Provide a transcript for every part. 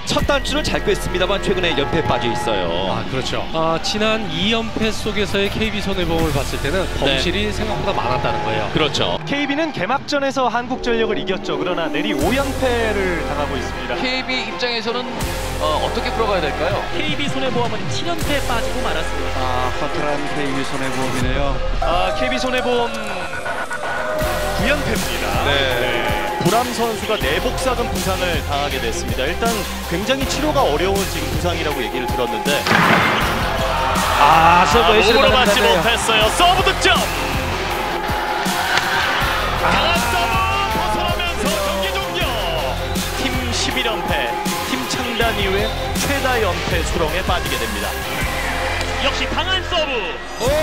첫 단추를 잘 꿰습니다만 최근에 연패에 빠져 있어요. 아, 그렇죠. 지난 2연패 속에서의 KB손해보험을 봤을 때는 범실이 생각보다 많았다는 거예요. 그렇죠. KB는 개막전에서 한국전력을 이겼죠. 그러나 내리 5연패를 당하고 있습니다. KB 입장에서는 어떻게 풀어가야 될까요? KB 손해보험은 7연패에 빠지고 말았습니다. 허탈한 KB 손해보험이네요. KB 손해보험 9연패입니다. 네. 보람 선수가 내복사근 부상을 당하게 됐습니다. 일단 굉장히 치료가 어려운 지금 부상이라고 얘기를 들었는데 몸으로 맞지 못했어요. 서브 득점. 강한 서브 벗어나면서 경기 종료. 팀 11연패, 팀 창단 이후에 최다 연패 수렁에 빠지게 됩니다. 역시 강한 서브.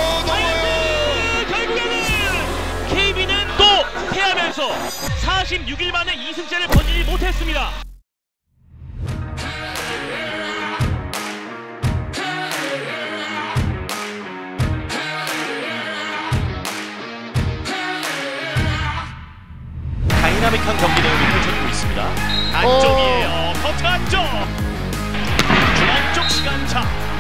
결국에는 KB는 또 패하면서 46일 만에 2승째를 거두지 못했습니다. 다이나믹한 경기 내용이 펼쳐지고 있습니다. 안쪽이에요. 커트 안쪽. 중앙쪽 시간차.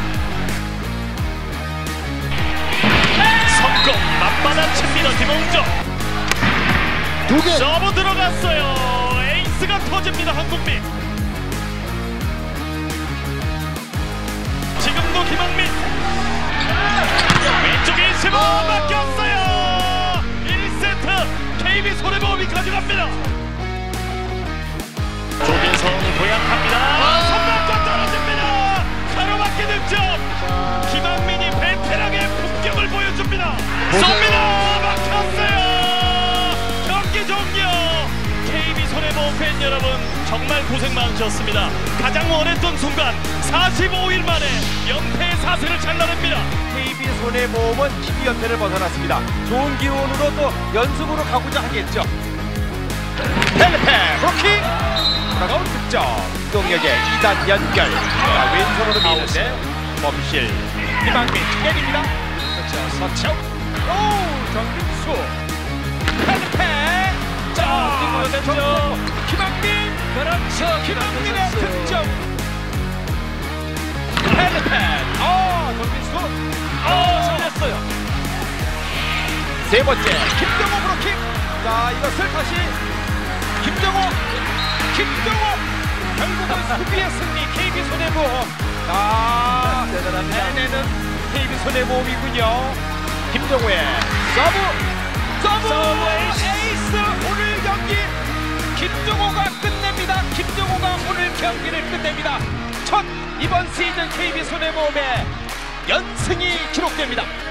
성공 맞받아칩니다. 김홍정. 서브 들어갔어요. 에이스가 터집니다. 한국민. 지금도 김학민. 왼쪽에 있으면 막혔어요. 1세트 KB 손해보험이 가져갑니다. 조빈성 도약합니다. 선방권 떨어집니다. 가로막기 득점. 김학민이 베테랑의 품격을 보여줍니다. 쏩니다. 막혔어요. 경기 종료. KB 손해보험 팬 여러분 정말 고생 많으셨습니다. 가장 원했던 순간 45일 만에 연패의 사슬을 잘라냅니다. KB 손해보험은 12연패를 벗어났습니다. 좋은 기운으로 또 연승으로 가고자 하겠죠. 펠레페 브로킹 돌아가온 득점. 이동혁의 2단 연결. 자, 왼손으로 미는데 범실. 김학민 때립니다. 그렇죠. 서청. 오, 정민수. 펠레페. 자, 이거였죠. 김학민. 그렇죠. 김학민의 득점. 펠레페. 정민수. 살렸어요. 세 번째 김정호 브로킹. 자, 이것을 다시 김정호. 결국은 수비의 승리. KB 손해보험. 대단합니다. 해내는 KB 손해보험이군요. 김정호의 서브 에이스. 오늘 경기 김정호가 끝냅니다. 김정호가 오늘 경기를 끝냅니다. 첫 이번 시즌 KB 손해보험의 연승이 기록됩니다.